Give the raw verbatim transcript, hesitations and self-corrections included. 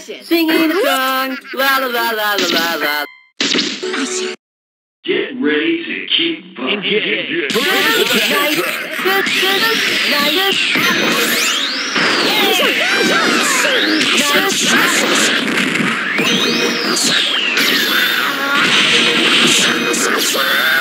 Singing a song, la la la la la la la. Get ready to keep bumping. Nice, good, good, nice.